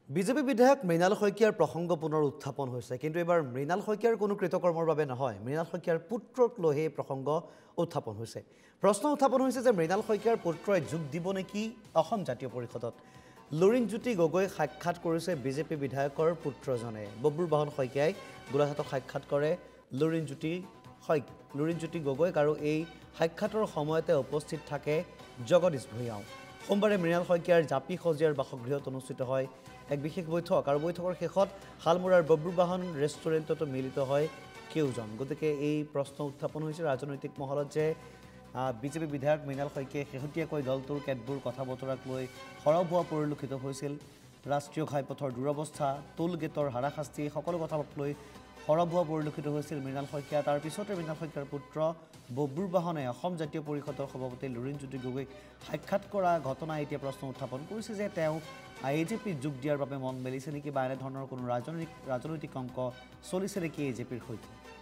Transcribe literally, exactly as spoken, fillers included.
BJP বিধায়ক মৃণাল শইকীয়াৰ প্ৰসংগ পুনৰ উত্থাপন হৈছে কিন্তু এবাৰ মৃণাল শইকীয়াৰ কোনো কৃতকৰ্মৰ বাবে নহয় মৃণাল শইকীয়াৰ পুত্ৰক লৈহে প্ৰসংগ উত্থাপন হৈছে প্ৰশ্ন উত্থাপন হৈছে যে মৃণাল শইকীয়াৰ পুত্ৰই যোগ দিব নেকি অসম জাতীয় পৰিষদত লুৰিণজ্যোতি গগৈ সাক্ষাৎ কৰিছে বিজেপি বিধায়কৰ পুত্ৰজনে বব্বুৰ বাহন শইকীয়াই গোলাঘাটক সাক্ষাৎ কৰে লুৰিণজ্যোতি শইক লুৰিণজ্যোতি গগৈক আৰু এই সাক্ষাতৰ সময়তে উপস্থিত থাকে জগদীশ ভূঞাও সোমবাৰে মৃণাল শইকীয়াৰ জাপি খজিয়াৰ বাসগৃহত অনুষ্ঠিত হয় এক বিশেষ বৈঠক আৰু বৈঠকৰ শেষত হালমুৰাৰ বব্বুৰ বাহন ৰেষ্টুৰেণ্টত মিলিত হয় কেউজন গতিকে এই প্ৰশ্ন উত্থাপন হৈছে ৰাজনৈতিক মহলত যে বিজেপি বিধায়ক মৃণাল শইকীয়াই শেহতীয়াকৈ দলটোৰ কেতবোৰ কথা বতৰাক লৈ সৰব হোৱা পৰিলক্ষিত হৈছিল ৰাষ্ট্ৰীয় ঘাইপথৰ দুৰৱস্থা টোল গেটৰ হাৰাশাস্তি সকলো কথাক লৈ সৰব হোৱা পৰিলক্ষিত হৈছিল মৃণাল শইকীয়া তাৰ পিছতে মৃণাল শইকীয়াৰ পুত্ৰ বব্বুৰ বাহনে অসম জাতীয় পৰিষদৰ সভাপতি লুৰিণজ্যোতি গগৈক সাক্ষাৎ কৰা ঘটনা এতিয়া প্ৰশ্ন উত্থাপন কৰিছে যে তেওঁ এ জে পি যোগ দিয়াৰ বাবে মন মেলিছে নেকি বা এনেধৰণৰ কোনো ৰাজনৈতিক ৰাজনৈতিক অংক চলিছে নেকি এ জে পিৰ সৈতে